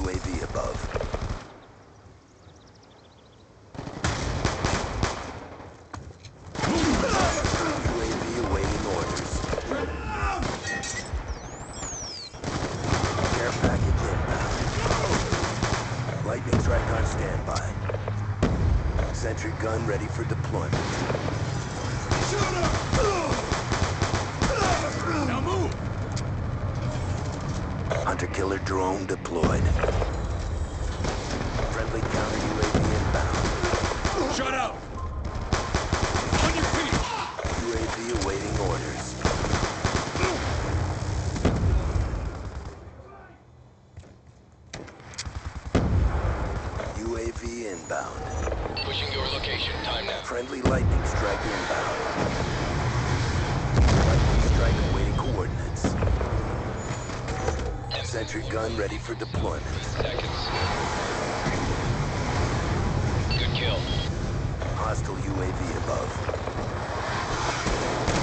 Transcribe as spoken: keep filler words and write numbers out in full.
U A V above. U A V awaiting orders. Care package inbound. Lightning strike on standby. Sentry gun ready for deployment. Shoot him! Now move! Hunter-killer drone deployed. Friendly counter U A V inbound. Shut up! On your feet! U A V awaiting orders. U A V inbound. Pushing your location. Time now. Friendly lightning strike inbound. Lightning strike awaiting coordinates. Sentry gun ready for deployment. Seconds. Good kill. Hostile U A V above.